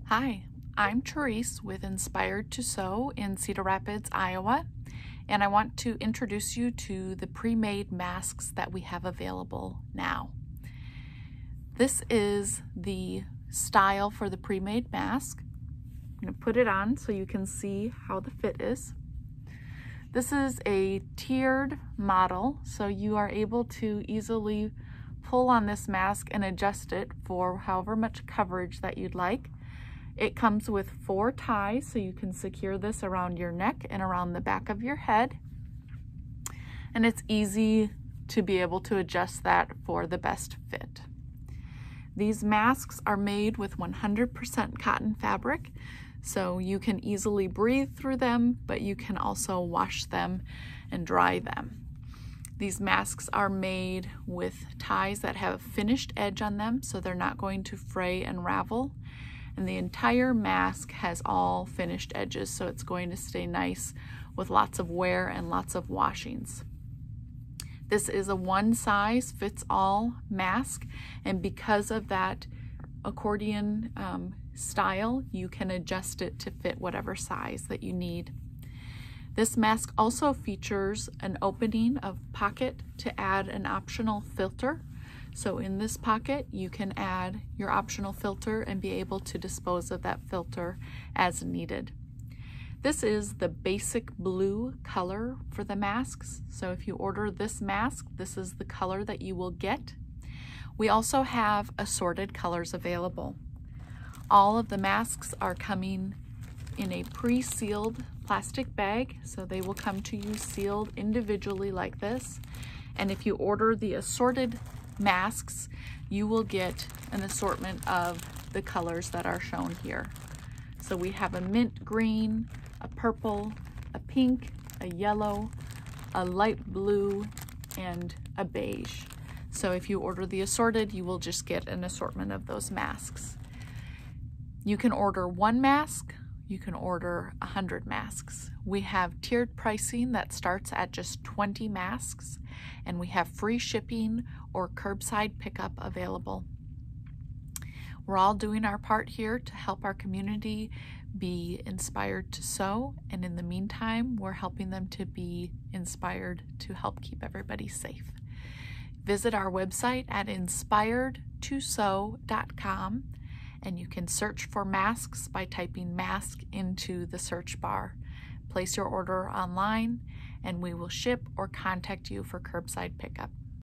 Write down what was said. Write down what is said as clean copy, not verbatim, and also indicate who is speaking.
Speaker 1: Hi, I'm Therese with Inspired to Sew in Cedar Rapids, Iowa, and I want to introduce you to the pre-made masks that we have available now. This is the style for the pre-made mask. I'm going to put it on so you can see how the fit is. This is a tiered model, so you are able to easily pull on this mask and adjust it for however much coverage that you'd like. It comes with 4 ties, so you can secure this around your neck and around the back of your head. And it's easy to be able to adjust that for the best fit. These masks are made with 100% cotton fabric, so you can easily breathe through them, but you can also wash them and dry them. These masks are made with ties that have a finished edge on them, so they're not going to fray and ravel. And the entire mask has all finished edges, so it's going to stay nice with lots of wear and lots of washings. This is a one-size-fits-all mask, and because of that accordion style, you can adjust it to fit whatever size that you need. This mask also features an opening of pocket to add an optional filter. So in this pocket, you can add your optional filter and be able to dispose of that filter as needed. This is the basic blue color for the masks. So if you order this mask, this is the color that you will get. We also have assorted colors available. All of the masks are coming in a pre-sealed plastic bag, so they will come to you sealed individually like this. And if you order the assorted masks, you will get an assortment of the colors that are shown here. So we have a mint green, a purple, a pink, a yellow, a light blue, and a beige. So if you order the assorted, you will just get an assortment of those masks. You can order 1 mask, you can order 100 masks. We have tiered pricing that starts at just 20 masks, and we have free shipping or curbside pickup available. We're all doing our part here to help our community be inspired to sew, and in the meantime, we're helping them to be inspired to help keep everybody safe. Visit our website at inspiredtosew.com, and you can search for masks by typing mask into the search bar. Place your order online, and we will ship or contact you for curbside pickup.